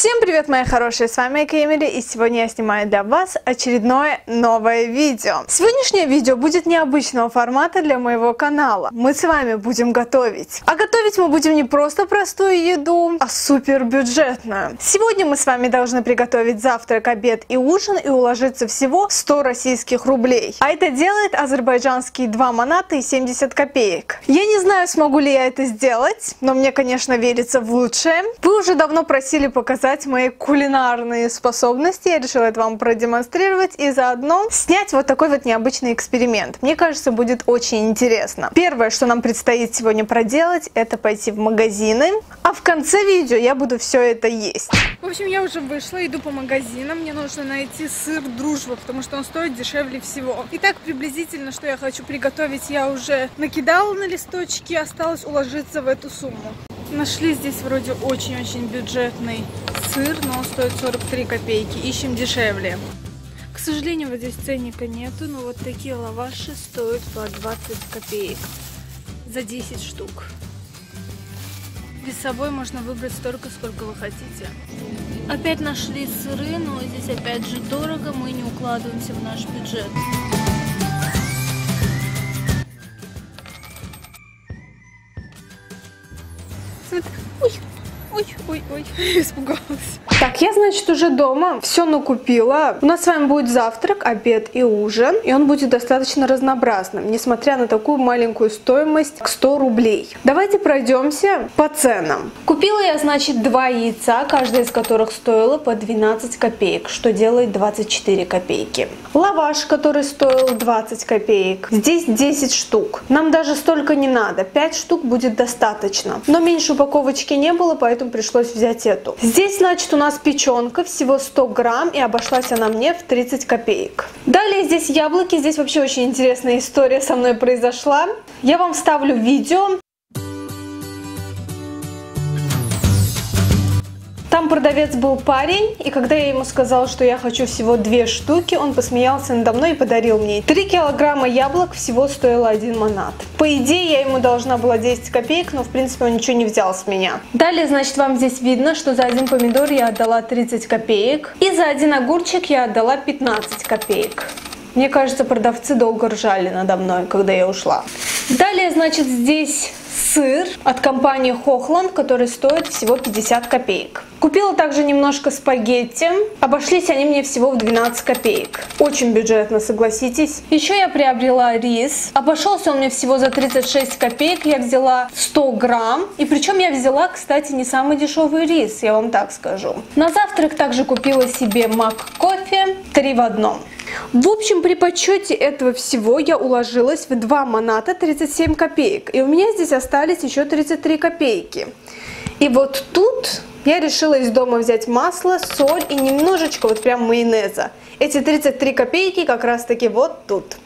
Всем привет, мои хорошие, с вами Эмили, и сегодня я снимаю для вас очередное новое видео. Сегодняшнее видео будет необычного формата для моего канала. Мы с вами будем готовить. А готовить мы будем не просто простую еду, а супер бюджетную. Сегодня мы с вами должны приготовить завтрак, обед и ужин и уложиться всего 100 российских рублей. А это делает азербайджанские 2 маната и 70 копеек. Я не знаю, смогу ли я это сделать, но мне, конечно, верится в лучшее. Вы уже давно просили показать мои кулинарные способности. Я решила это вам продемонстрировать и заодно снять вот такой вот необычный эксперимент. Мне кажется, будет очень интересно. Первое, что нам предстоит сегодня проделать, это пойти в магазины, а в конце видео я буду все это есть. В общем, я уже вышла, иду по магазинам. Мне нужно найти сыр Дружба, потому что он стоит дешевле всего. Итак, приблизительно, что я хочу приготовить, я уже накидала на листочки, осталось уложиться в эту сумму. Нашли здесь вроде очень-очень бюджетный сыр, но он стоит 43 копейки. Ищем дешевле. К сожалению, вот здесь ценника нету, но вот такие лаваши стоят по 20 копеек за 10 штук. Без собой можно выбрать столько, сколько вы хотите. Опять нашли сыры, но здесь опять же дорого, мы не укладываемся в наш бюджет. Ой, испугалась. Так, я, значит, уже дома все накупила. У нас с вами будет завтрак, обед и ужин. И он будет достаточно разнообразным, несмотря на такую маленькую стоимость к 100 рублей. Давайте пройдемся по ценам. Купила я, значит, 2 яйца, каждое из которых стоило по 12 копеек, что делает 24 копейки. Лаваш, который стоил 20 копеек. Здесь 10 штук. Нам даже столько не надо. 5 штук будет достаточно. Но меньше упаковочки не было, поэтому пришлось взять эту. Здесь, значит, у нас печенка, всего 100 грамм, и обошлась она мне в 30 копеек. Далее здесь яблоки. Здесь вообще очень интересная история со мной произошла. Я вам вставлю видео. Там продавец был парень, и когда я ему сказала, что я хочу всего 2 штуки, он посмеялся надо мной и подарил мне. 3 килограмма яблок всего стоило 1 манат. По идее, я ему должна была 10 копеек, но в принципе он ничего не взял с меня. Далее, значит, вам здесь видно, что за 1 помидор я отдала 30 копеек, и за 1 огурчик я отдала 15 копеек. Мне кажется, продавцы долго ржали надо мной, когда я ушла. Далее, значит, здесь сыр от компании Хохланд, который стоит всего 50 копеек. Купила также немножко спагетти. Обошлись они мне всего в 12 копеек. Очень бюджетно, согласитесь. Еще я приобрела рис. Обошелся он мне всего за 36 копеек. Я взяла 100 грамм. И причем я взяла, кстати, не самый дешевый рис, я вам так скажу. На завтрак также купила себе мак-кофе 3 в 1. В общем, при подсчете этого всего я уложилась в 2 маната 37 копеек. И у меня здесь остались еще 33 копейки. И вот тут я решила из дома взять масло, соль и немножечко вот прям майонеза. Эти 33 копейки как раз таки вот тут.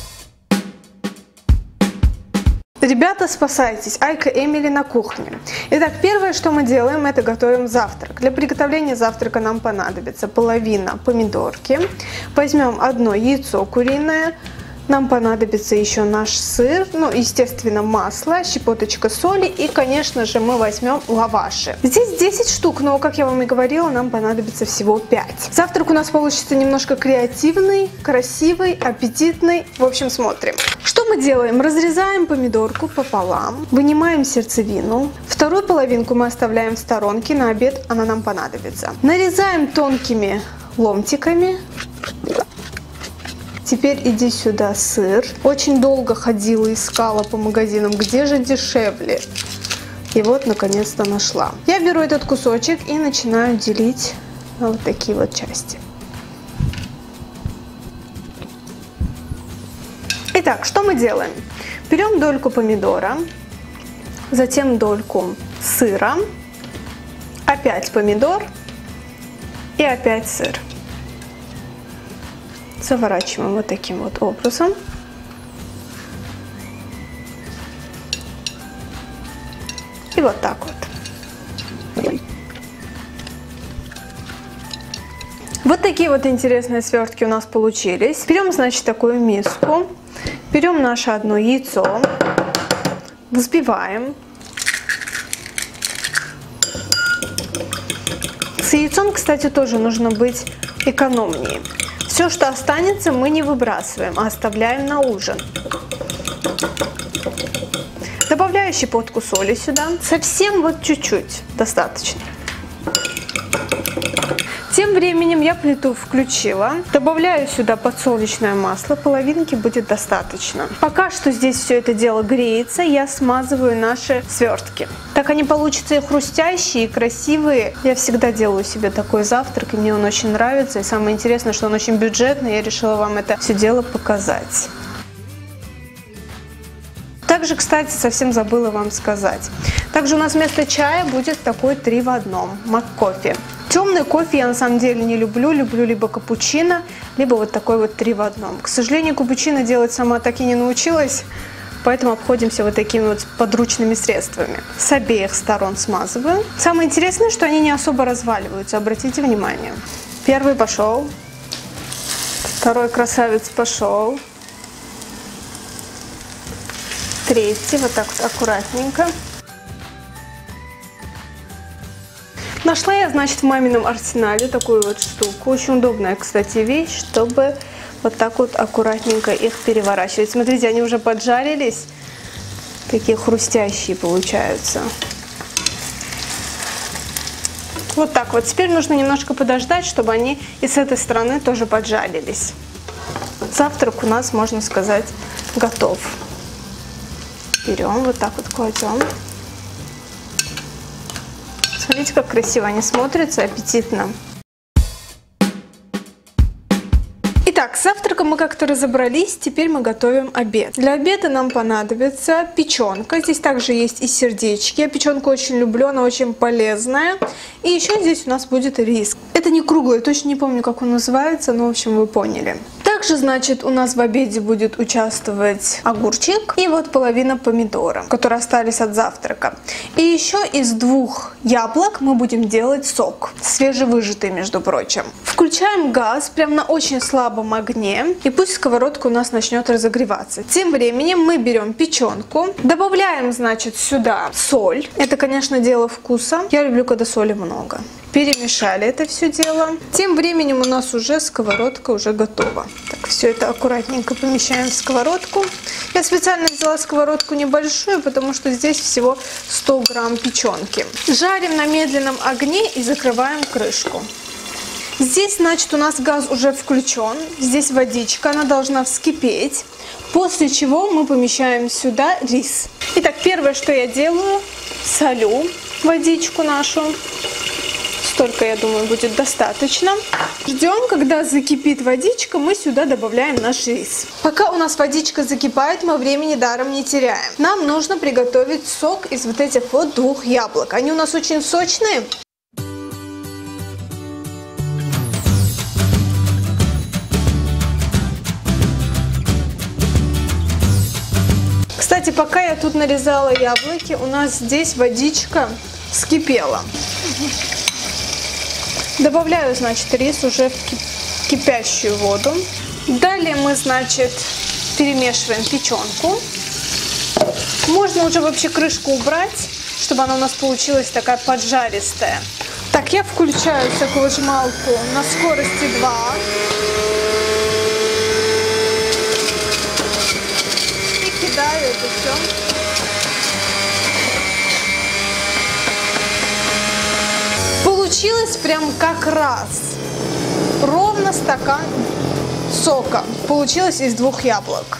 Ребята, спасайтесь! Айка Эмили на кухне. Итак, первое, что мы делаем, это готовим завтрак. Для приготовления завтрака нам понадобится половина помидорки. Возьмем 1 яйцо куриное. Нам понадобится еще наш сыр, ну, естественно, масло, щепоточка соли и, конечно же, мы возьмем лаваши. Здесь 10 штук, но, как я вам и говорила, нам понадобится всего 5. Завтрак у нас получится немножко креативный, красивый, аппетитный. В общем, смотрим. Что мы делаем? Разрезаем помидорку пополам, вынимаем сердцевину. Вторую половинку мы оставляем в сторонке, на обед она нам понадобится. Нарезаем тонкими ломтиками. Теперь иди сюда сыр. Очень долго ходила, искала по магазинам, где же дешевле. И вот, наконец-то нашла. Я беру этот кусочек и начинаю делить на вот такие вот части. Итак, что мы делаем? Берем дольку помидора, затем дольку сыра, опять помидор и опять сыр. Заворачиваем вот таким вот образом. И вот так вот. Вот такие вот интересные свертки у нас получились. Берем, значит, такую миску. Берем наше 1 яйцо. Взбиваем. С яйцом, кстати, тоже нужно быть экономнее. Все, что останется, мы не выбрасываем, а оставляем на ужин. Добавляю щепотку соли сюда. Совсем вот чуть-чуть, достаточно. Тем временем я плиту включила. Добавляю сюда подсолнечное масло. Половинки будет достаточно. Пока что здесь все это дело греется, я смазываю наши свертки. Так они получатся и хрустящие, и красивые. Я всегда делаю себе такой завтрак, и мне он очень нравится. И самое интересное, что он очень бюджетный. Я решила вам это все дело показать. Также, кстати, совсем забыла вам сказать. Также у нас вместо чая будет такой 3 в 1 мак-кофе. Темный кофе я на самом деле не люблю. Люблю либо капучино, либо вот такой вот 3 в 1. К сожалению, капучино делать сама так и не научилась, поэтому обходимся вот такими вот подручными средствами. С обеих сторон смазываю. Самое интересное, что они не особо разваливаются, обратите внимание. Первый пошел. Второй красавец пошел. Третий, вот так вот аккуратненько. Нашла я, значит, в мамином арсенале такую вот штуку. Очень удобная, кстати, вещь, чтобы вот так вот аккуратненько их переворачивать. Смотрите, они уже поджарились. Такие хрустящие получаются. Вот так вот. Теперь нужно немножко подождать, чтобы они и с этой стороны тоже поджарились. Завтрак у нас, можно сказать, готов. Берем, вот так вот кладем. Смотрите, как красиво они смотрятся, аппетитно. Итак, с завтраком мы как-то разобрались, теперь мы готовим обед. Для обеда нам понадобится печенка. Здесь также есть и сердечки. Я печенку очень люблю, она очень полезная. И еще здесь у нас будет рис. Это не круглый, точно не помню, как он называется, но в общем вы поняли. Также, значит, у нас в обеде будет участвовать огурчик и вот половина помидора, которые остались от завтрака. И еще из 2 яблок мы будем делать сок, свежевыжатый, между прочим. Включаем газ прямо на очень слабом огне, и пусть сковородка у нас начнет разогреваться. Тем временем мы берем печенку, добавляем, значит, сюда соль. Это, конечно, дело вкуса. Я люблю, когда соли много. Перемешали это все дело. Тем временем у нас уже сковородка уже готова. Так, все это аккуратненько помещаем в сковородку. Я специально взяла сковородку небольшую, потому что здесь всего 100 грамм печенки. Жарим на медленном огне и закрываем крышку. Здесь, значит, у нас газ уже включен. Здесь водичка, она должна вскипеть. После чего мы помещаем сюда рис. Итак, первое, что я делаю, солю водичку нашу. Столько, я думаю, будет достаточно. Ждем, когда закипит водичка, мы сюда добавляем наш рис. Пока у нас водичка закипает, мы времени даром не теряем. Нам нужно приготовить сок из вот этих вот 2 яблок. Они у нас очень сочные. Кстати, пока я тут нарезала яблоки, у нас здесь водичка вскипела. Добавляю, значит, рис уже в кипящую воду. Далее мы, значит, перемешиваем печенку. Можно уже вообще крышку убрать, чтобы она у нас получилась такая поджаристая. Так, я включаю соковыжималку на скорости 2. И кидаю это все. Получилось прям как раз. Ровно стакан сока получилось из 2 яблок.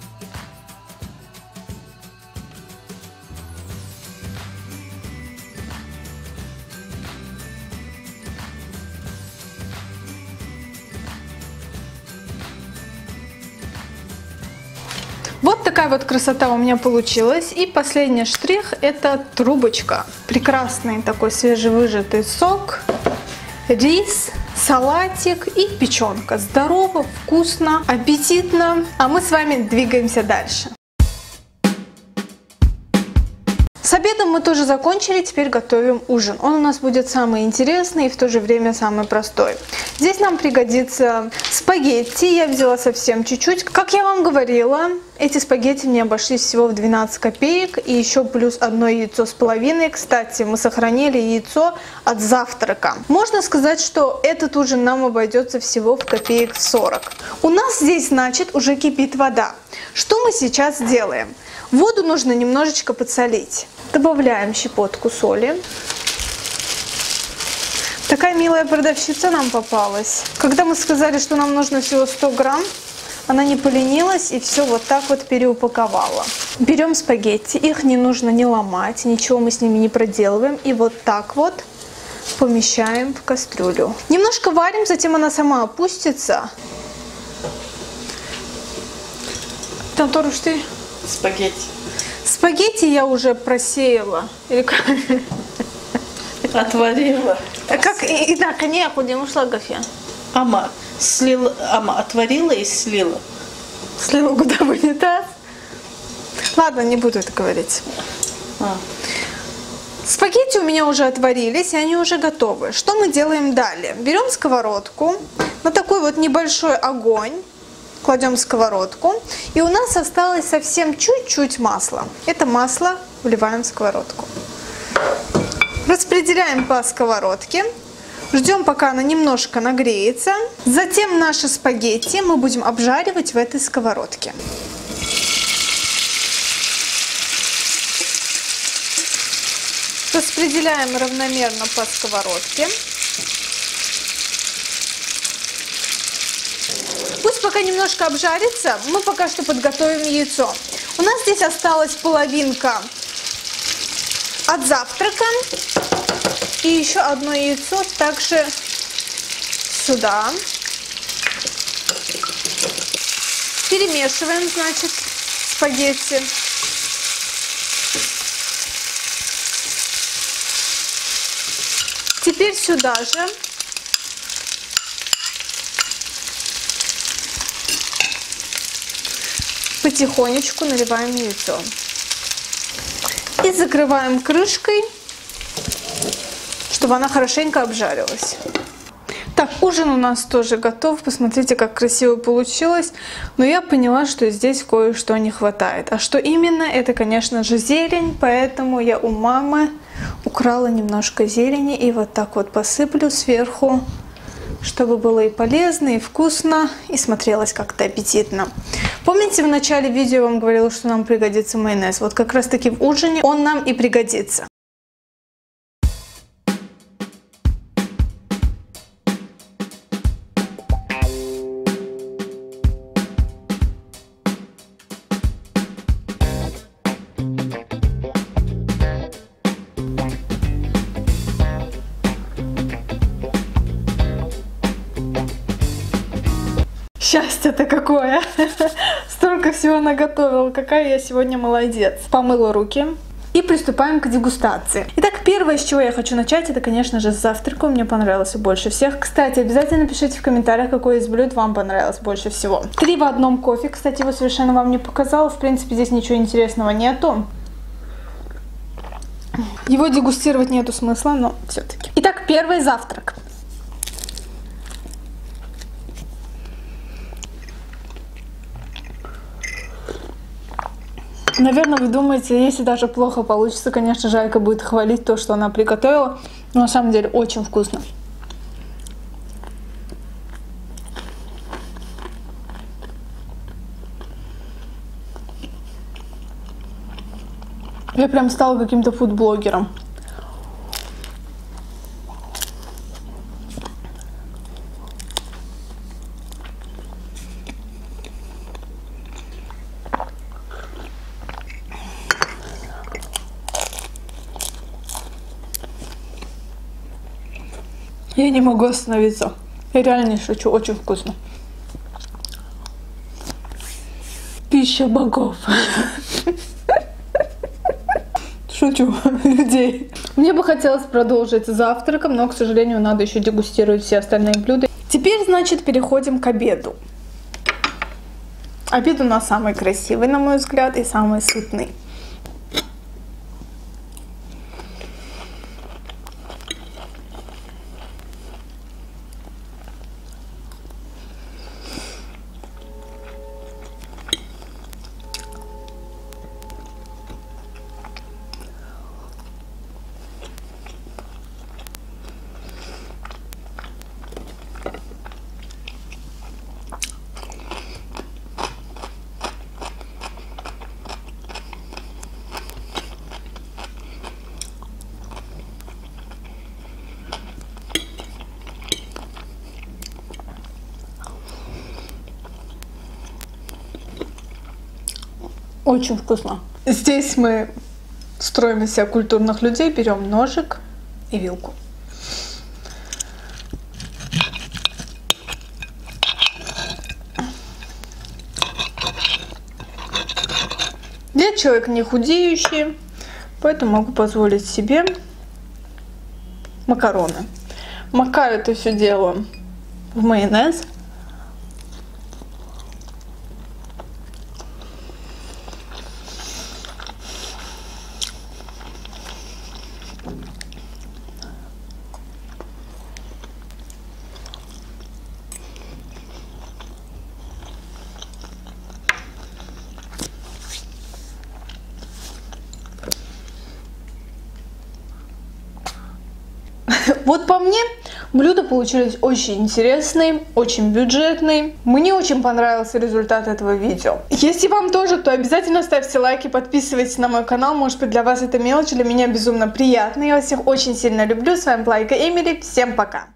Вот такая вот красота у меня получилась. И последний штрих — это трубочка. Прекрасный такой свежевыжатый сок, рис, салатик и печенка. Здорово, вкусно, аппетитно. А мы с вами двигаемся дальше. С обедом мы тоже закончили, теперь готовим ужин. Он у нас будет самый интересный и в то же время самый простой. Здесь нам пригодится спагетти, я взяла совсем чуть-чуть. Как я вам говорила, эти спагетти мне обошлись всего в 12 копеек и еще плюс одно яйцо с половиной. Кстати, мы сохранили яйцо от завтрака. Можно сказать, что этот ужин нам обойдется всего в копеек 40. У нас здесь, значит, уже кипит вода. Что мы сейчас делаем? Воду нужно немножечко подсолить. Добавляем щепотку соли. Такая милая продавщица нам попалась. Когда мы сказали, что нам нужно всего 100 грамм, она не поленилась и все вот так вот переупаковала. Берем спагетти, их не нужно не ломать, ничего мы с ними не проделываем. И вот так вот помещаем в кастрюлю. Немножко варим, затем она сама опустится. Там тоже ты? Спагетти. Спагетти я уже просеяла. Или как? Отварила. Как и да, коньяк будем шлагов я. Ама слила, отварила и слила. Слила куда в унитаз? Ладно, не буду это говорить. Спагетти у меня уже отварились, и они уже готовы. Что мы делаем далее? Берем сковородку, на такой вот небольшой огонь. Кладем сковородку, и у нас осталось совсем чуть-чуть масла. Это масло вливаем в сковородку. Распределяем по сковородке. Ждем, пока она немножко нагреется. Затем наши спагетти мы будем обжаривать в этой сковородке. Распределяем равномерно по сковородке. Пусть пока немножко обжарится, мы пока что подготовим яйцо. У нас здесь осталась половинка от завтрака. И еще одно яйцо также сюда. Перемешиваем, значит, спагетти. Теперь сюда же потихонечку наливаем яйцо. И закрываем крышкой, чтобы она хорошенько обжарилась. Так, ужин у нас тоже готов. Посмотрите, как красиво получилось. Но я поняла, что здесь кое-что не хватает. А что именно? Это, конечно же, зелень. Поэтому я у мамы украла немножко зелени. И вот так вот посыплю сверху, чтобы было и полезно, и вкусно, и смотрелось как-то аппетитно. Помните, в начале видео я вам говорила, что нам пригодится майонез? Вот как раз таки в ужине он нам и пригодится. Счастье-то какое! Столько всего наготовила. Какая я сегодня молодец. Помыла руки. И приступаем к дегустации. Итак, первое, с чего я хочу начать, это, конечно же, с завтрака. Мне понравился больше всех. Кстати, обязательно пишите в комментариях, какое из блюд вам понравилось больше всего. 3 в одном кофе. Кстати, его совершенно вам не показала. В принципе, здесь ничего интересного нету. Его дегустировать нету смысла, но все-таки. Итак, первый завтрак. Наверное, вы думаете, если даже плохо получится, конечно, Жайка будет хвалить то, что она приготовила. Но на самом деле очень вкусно. Я прям стала каким-то фудблогером. Я не могу остановиться. Я реально не шучу, очень вкусно. Пища богов. Шучу, людей. Мне бы хотелось продолжить завтраком, но, к сожалению, надо еще дегустировать все остальные блюда. Теперь, значит, переходим к обеду. Обед у нас самый красивый, на мой взгляд, и самый сытный. Очень вкусно. Здесь мы строим из себя культурных людей, берем ножик и вилку. Я человек не худеющий, поэтому могу позволить себе макароны. Макаю это все дело в майонез. Вот по мне, блюда получились очень интересные, очень бюджетные. Мне очень понравился результат этого видео. Если вам тоже, то обязательно ставьте лайки, подписывайтесь на мой канал. Может быть, для вас это мелочь, для меня безумно приятно. Я вас всех очень сильно люблю. С вами была Эмили. Всем пока!